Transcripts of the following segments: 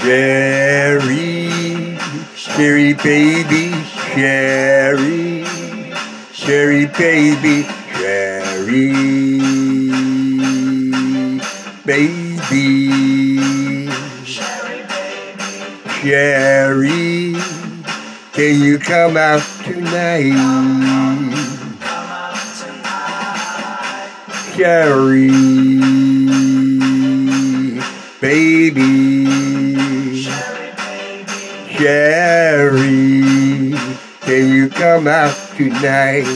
Sherry, Sherry baby, Sherry, Sherry baby, Sherry baby, Sherry, can you come out tonight? Sherry baby, Sherry, can you come out tonight?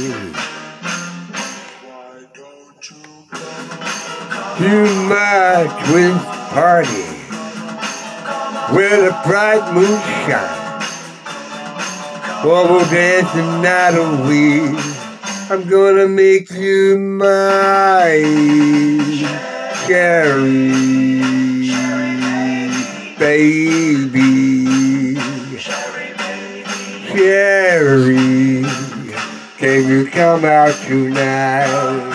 To my twist party where the bright moon shines. Well, we'll dance the night away. I'm gonna make you mine, Sherry baby, Sherry, can you come out tonight?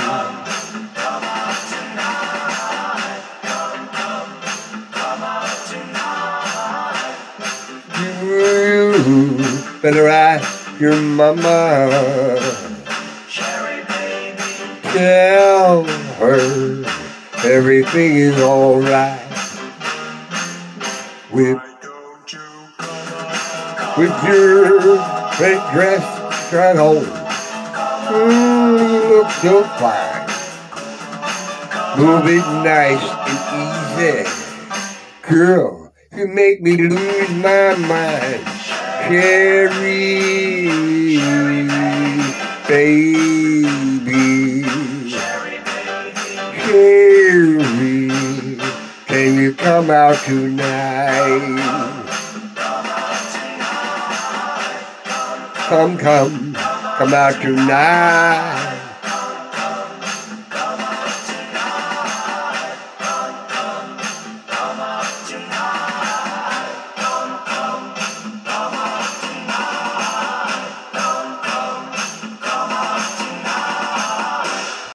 You better ask your mama. Tell her everything is alright with your red dress strut on. You look so fine. Move it nice and easy. Girl, you make me lose my mind. Sherry baby, Sherry, can you come out tonight? Come out tonight.